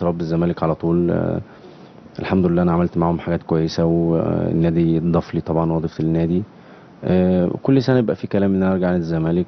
متربي الزمالك على طول. الحمد لله انا عملت معاهم حاجات كويسه، والنادي ضاف لي طبعا وظيفه النادي. كل سنه يبقى في كلام ان انا ارجع للزمالك.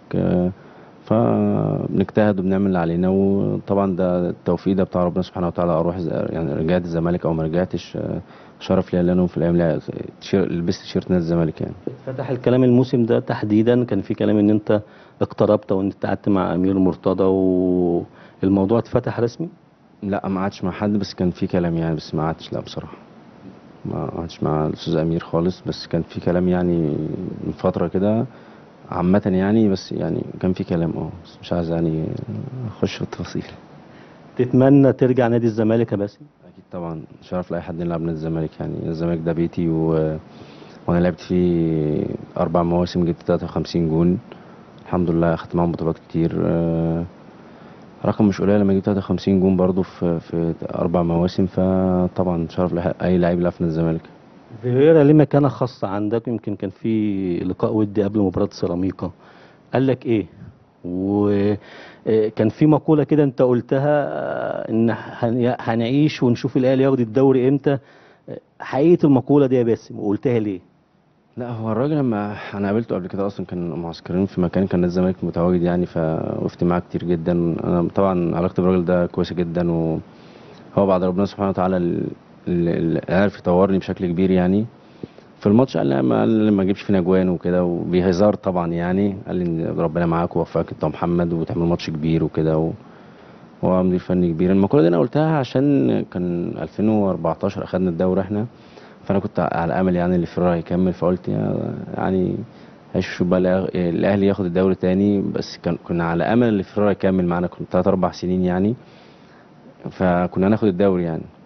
فبنجتهد وبنعمل اللي علينا، وطبعا ده التوفيق ده بتاع ربنا سبحانه وتعالى. اروح يعني رجعت الزمالك او ما رجعتش، شرف ليا لانه في الايام اللي لبست تيشيرت نادي الزمالك يعني. فتح الكلام الموسم ده تحديدا، كان في كلام ان انت اقتربت وان انت قعدت مع امير مرتضى والموضوع اتفتح رسمي. لا ما قعدتش مع حد، بس كان في كلام يعني، بس ما قعدتش لا بصراحه. ما قعدتش مع الاستاذ امير خالص، بس كان في كلام يعني من فتره كده عامه يعني. بس يعني كان في كلام بس مش عايز يعني اخش في التفاصيل. تتمنى ترجع نادي الزمالك يا باسم؟ اكيد طبعا، شرف لاي حد يلعب نادي الزمالك يعني. الزمالك ده بيتي، وانا لعبت فيه 4 مواسم، جبت 53 جون الحمد لله. اخدت معاهم بطولات كتير. رقم مش قليل لما جبت 53 جون برضو في 4 مواسم. فطبعا شرف اي لعيب يلعب في نادي الزمالك. فيريرا ليه مكانة خاصة عندك؟ يمكن كان في لقاء ودي قبل مباراة سيراميكا، قال لك ايه؟ وكان في مقولة كده انت قلتها، ان هنعيش ونشوف الاهلي ياخد الدوري امتى. حقيقة المقولة دي يا باسم، وقلتها ليه؟ لا هو الراجل لما انا قابلته قبل كده اصلا، كان معسكرين في مكان كان نادي الزمالك متواجد يعني، فوقفت معاه كتير جدا. انا طبعا علاقتي بالراجل ده كويسه جدا، وهو بعد ربنا سبحانه وتعالى اللي عارف يطورني بشكل كبير يعني. في الماتش قال لي ما اجيبش فينا اجوان وكده، وبهزار طبعا يعني. قال لي ان ربنا معاك ووفقك انت ومحمد، وتعمل ماتش كبير وكده هو مدير فني كبير. المقوله دي انا قلتها عشان كان 2014 اخدنا الدوري احنا، فانا كنت على امل يعني اللي فيرا هيكمل. فقلت يعني هشوف بقى الاهلي ياخد الدوري تاني. بس كنا على امل اللي فيرا يكمل معانا، كنا 3 4 سنين يعني، فكنا هناخد الدوري يعني.